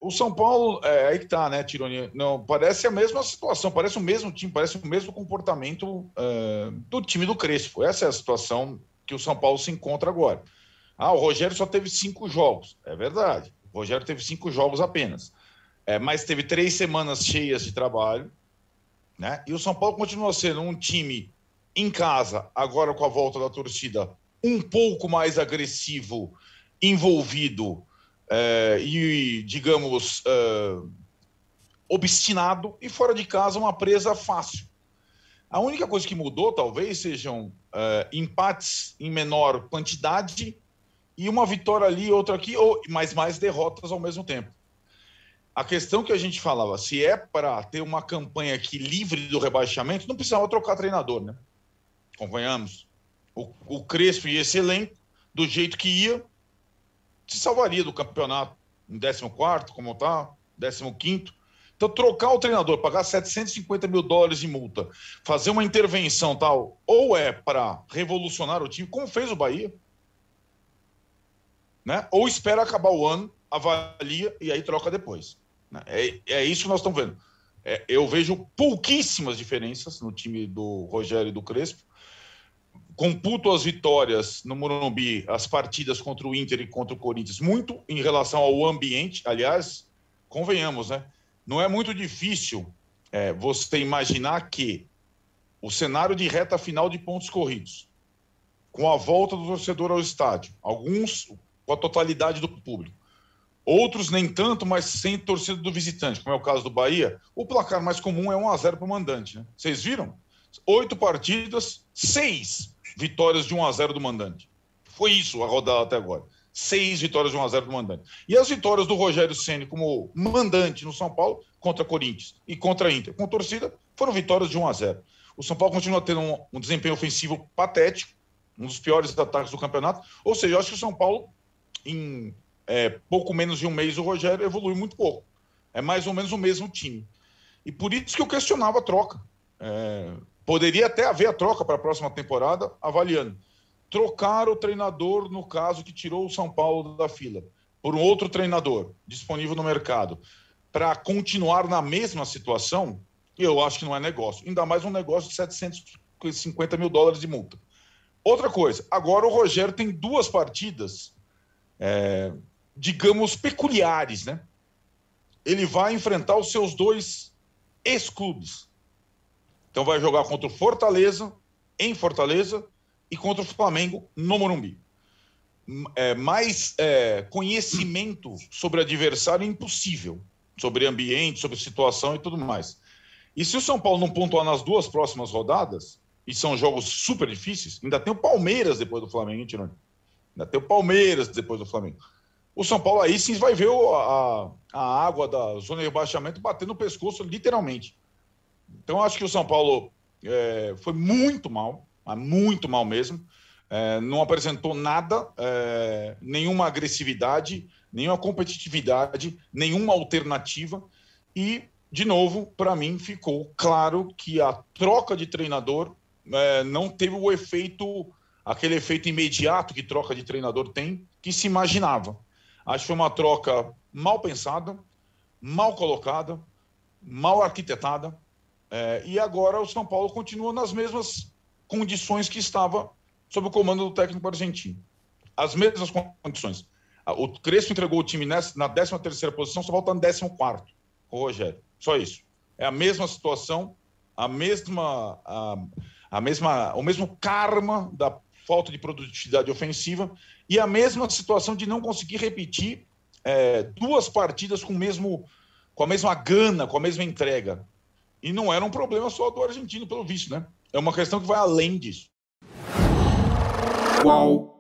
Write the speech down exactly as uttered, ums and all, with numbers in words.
O São Paulo, é aí que tá, né, Tironi? Não, parece a mesma situação, parece o mesmo time, parece o mesmo comportamento é, do time do Crespo. Essa é a situação que o São Paulo se encontra agora. Ah, o Rogério só teve cinco jogos. É verdade. O Rogério teve cinco jogos apenas. É, mas teve três semanas cheias de trabalho, né? E o São Paulo continua sendo um time em casa, agora com a volta da torcida, um pouco mais agressivo, envolvido é, e, digamos, é, obstinado, e fora de casa uma presa fácil. A única coisa que mudou, talvez, sejam é, empates em menor quantidade e uma vitória ali, outra aqui, ou, mas mais derrotas ao mesmo tempo. A questão que a gente falava, se é para ter uma campanha aqui livre do rebaixamento, não precisava trocar treinador, né? Convenhamos. O, o Crespo e esse elenco, do jeito que ia, se salvaria do campeonato em décimo quarto, como está, décimo quinto. Então, trocar o treinador, pagar setecentos e cinquenta mil dólares de multa, fazer uma intervenção tal, ou é para revolucionar o time, como fez o Bahia, né? Ou espera acabar o ano, avalia e aí troca depois. É, é isso que nós estamos vendo. É, eu vejo pouquíssimas diferenças no time do Rogério e do Crespo. Computo as vitórias no Morumbi, as partidas contra o Inter e contra o Corinthians, muito em relação ao ambiente. Aliás, convenhamos, né? Não é muito difícil é, você imaginar que o cenário de reta final de pontos corridos, com a volta do torcedor ao estádio, alguns com a totalidade do público, outros nem tanto, mas sem torcida do visitante, como é o caso do Bahia, o placar mais comum é um a zero para o mandante, né? Vocês viram? Oito partidas, seis vitórias de um a zero do mandante. Foi isso a rodada até agora. Seis vitórias de um a zero do mandante. E as vitórias do Rogério Ceni como mandante no São Paulo contra Corinthians e contra Inter, com torcida, foram vitórias de um a zero. O São Paulo continua tendo um, um desempenho ofensivo patético, um dos piores ataques do campeonato. Ou seja, eu acho que o São Paulo, em É, pouco menos de um mês, o Rogério evolui muito pouco. É mais ou menos o mesmo time. E por isso que eu questionava a troca. É, poderia até haver a troca para a próxima temporada, avaliando. Trocar o treinador, no caso que tirou o São Paulo da fila, por um outro treinador disponível no mercado, para continuar na mesma situação, eu acho que não é negócio. Ainda mais um negócio de setecentos e cinquenta mil dólares de multa. Outra coisa, agora o Rogério tem duas partidas... É, digamos, peculiares, né? Ele vai enfrentar os seus dois ex-clubes. Então vai jogar contra o Fortaleza, em Fortaleza, e contra o Flamengo, no Morumbi. É, mais é, conhecimento sobre adversário é impossível, sobre ambiente, sobre situação e tudo mais. E se o São Paulo não pontuar nas duas próximas rodadas, e são jogos super difíceis, ainda tem o Palmeiras depois do Flamengo, hein, Tironi? Ainda tem o Palmeiras depois do Flamengo. O São Paulo aí sim vai ver a, a água da zona de rebaixamento bater no pescoço, literalmente. Então, eu acho que o São Paulo é, foi muito mal, muito mal mesmo. É, não apresentou nada, é, nenhuma agressividade, nenhuma competitividade, nenhuma alternativa. E, de novo, para mim, ficou claro que a troca de treinador é, não teve o efeito, aquele efeito imediato que troca de treinador tem, que se imaginava. Acho que foi uma troca mal pensada, mal colocada, mal arquitetada. É, e agora o São Paulo continua nas mesmas condições que estava sob o comando do técnico argentino. As mesmas condições. O Crespo entregou o time nessa, na décima terceira posição, só volta no décimo quarto com o Rogério. Só isso. É a mesma situação, a mesma, a, a mesma, o mesmo karma da falta de produtividade ofensiva e a mesma situação de não conseguir repetir é, duas partidas com, o mesmo, com a mesma gana, com a mesma entrega. E não era um problema só do argentino, pelo visto, né? É uma questão que vai além disso. Qual?